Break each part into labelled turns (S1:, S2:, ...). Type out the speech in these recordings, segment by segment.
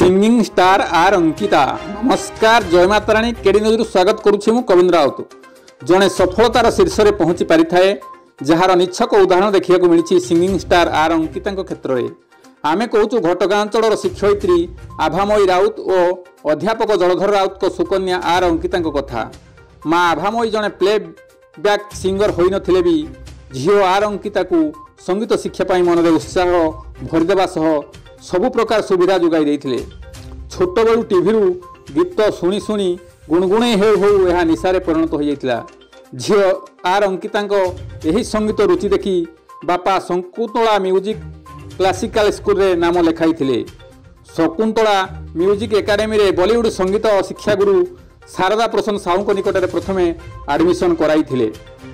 S1: Singing star आर अंकिता। नमस्कार, जय माता राणी। केडी न्यूज स्वागत करुछि मु कविंद्र राउत। जड़े सफलतार शीर्ष में पहुंची पारि थाए, जार निछक उदाहरण देखा मिली सिंगिंग स्टार आर अंकिता क्षेत्र में। आमे कहूँ घटगाँ अंचल शिक्षयित्री आभामयी राउत और अध्यापक जलधर राउत को सुकन्या आर अंकिता कथा। माँ आभामयी जड़े प्लेबैक सिंगर होई नथिले भी झील आर अंकिता को संगीत शिक्षा मन में उत्साह भरीदेवा सह सबु प्रकार सुविधा जोगाई देइथिले। छोट बेलू टीवी गीत शुणी शुणी गुणगुणे हो यह निशारे परिणत हो जाता। झील आर अंकिता यही संगीत रुचि देखी बापा शकुंतला म्यूजिक क्लासिकल स्कूल रे नाम लेखाई थिले। शकुंतला म्यूजिक एकाडेमी रे बॉलीवुड संगीत शिक्षा गुरु शारदा प्रसन्न साहू निकट में प्रथम एडमिशन कराई थिले।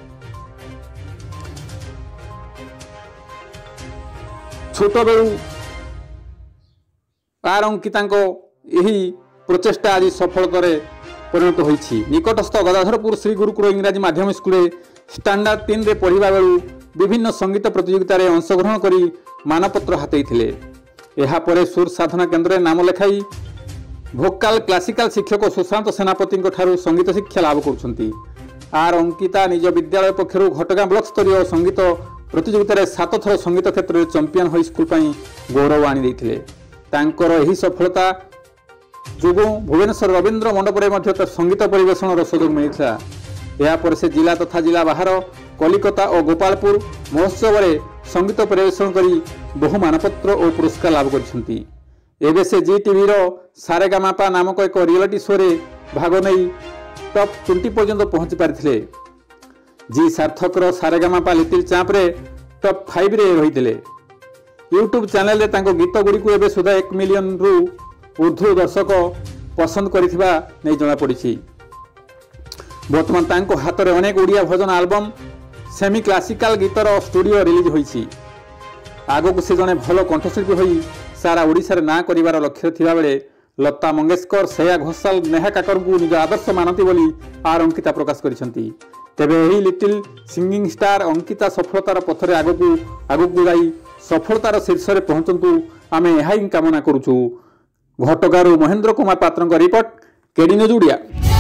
S1: छोट बेलू आर अंकिता यही प्रचेषा आज सफलतार परिणत होईछि। निकटस्थ गदाधरपुर श्री गुरुकुल इंग्राजी माध्यम स्कूल स्टैंडर्ड 3 रे पढ़िबा बेलू विभिन्न संगीत प्रतियोगिता रे अंशग्रहण करी मानपत्र हातेइथिले। एहा परे सुर साधना केन्द्र नाम लेखाई भोकाल क्लासिकल शिक्षक सुशांत सेनापति ठारू संगीत शिक्षा लाभ करुछंती। आर अंकिता निज विद्यालय पक्षरु घटगाँ ब्लॉक स्तरीय संगीत प्रतियोगिता रे 7 थर संगीत क्षेत्र में चैंपियन होई स्कूल पई गौरव आनी दैथिले। तांकर यही सफलता जोगु भुवनेश्वर रवींद्र मंडप में संगीत परिवेशन सुजोग मिलता। यापर से जिला तथा जिला बाहर कलिकता और गोपालपुर महोत्सव में संगीत परिवेशन करी बहु मानपत्र और पुरस्कार लाभ करछंती। एबे से जी टीवी सारेगामापा नामक एक रियलिटी शो रे भाग नहीं टॉप 20 पर्यंत पहुंची पारिथिले। जी सार्थक सारेगामापा लिटिल चैंप रे टॉप 5 रे रहिथिले। यूट्यूब चैनल रे तांको गीत गुड़ी को एबे सुधा 1 मिलियन रु ऊर्ध्व दर्शक पसंद करिथिबा नै जणा पड़िछि। वर्तमान तांको हाथ रे अनेक ओडिया भजन एल्बम सेमी क्लासिकल गीतर स्टूडियो रिलीज होईछि। आगो से जने भल कंठशिल्पी होई सारा ओडिसा रे ना करिवार लक्ष्य थिबा बेले लता मंगेशकर, श्रेया घोषाल, नेहा काकर को निज आदर्श मानती बोली आर अंकिता प्रकाश करिसंती। तेबे एही लिटिल सिंगिंग स्टार अंकिता सफलतार पथरे आगकू जाई सफलतार शीर्ष में पहुंचतु आमे यह ही कामना करुचु। घटगारू Mahendra Kumar Patra report, KD news Odia.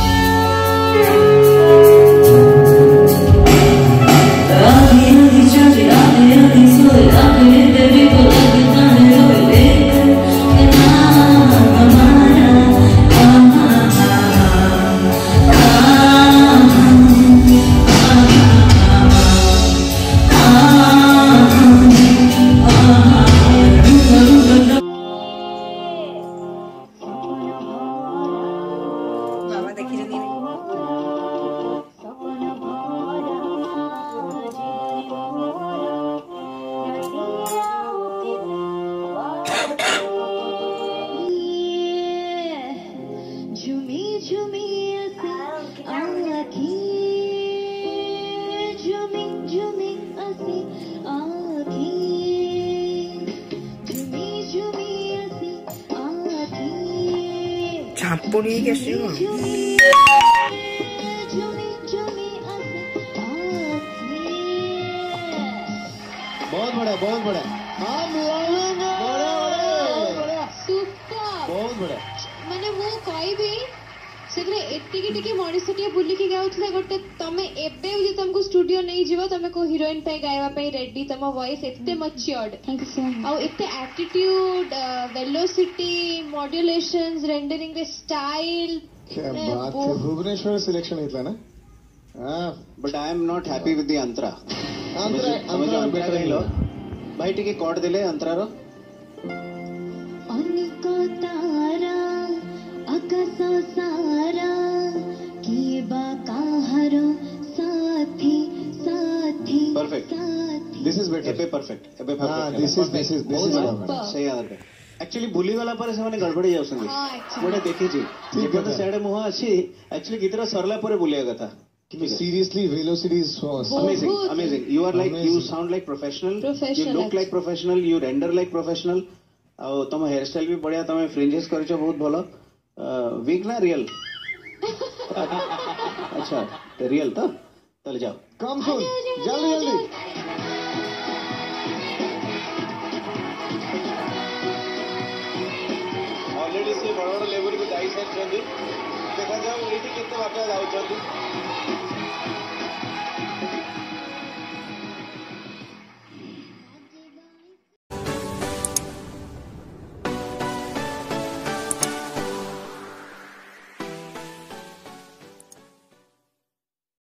S2: झांपुड़ी कैसी हो?
S3: बहुत बड़ा बहुत बड़ा
S4: माने मु कहबी सेगरे एतिकी टिके मणिसटिया बुली के गाउथले गोटे तमे एबे जे तुमको स्टूडियो नहीं जीवो तमे को हीरोइन पे गायवा पे रेडी तम वॉइस एते matured. Thank you so much. और एते एटीट्यूड, वेलोसिटी, मॉड्यूलेशंस, रेंडरिंग रे स्टाइल।
S3: क्या बात है। भुवनेश्वर सिलेक्शन इतला ना। हां
S5: but I am not happy with the अंतरा
S3: बेटर
S5: हिलो भाई टिके कोड देले अंतरा रो
S4: अनिको तारा आकाश सारा किए बा काहरो साथी साथी
S5: परफेक्ट।
S3: This is better.
S5: एबे परफेक्ट एबे परफेक्ट।
S3: हां दिस इज
S5: सही आदर एक्चुअली बुली वाला पर से माने गड़बड़ी जाउसंदी मोटे देखि छी ठीक है। सेडे मुह अछि एक्चुअली गीतरा सरला पर बुलिया कथा।
S3: Seriously, velocity is
S5: amazing. You are like amazing. You sound like professional. You look like professional. You render like professional. और तुम हेयर स्टाइल भी बढ़िया, तुम फ्रिंजेस करिछो बहुत भलो। विग ना रियल? अच्छा रियल तो चल जाओ।
S3: कम सुन जल्दी जल्दी।
S5: ऑलरेडी देखा जाऊ ये केते बाटे जाउछंती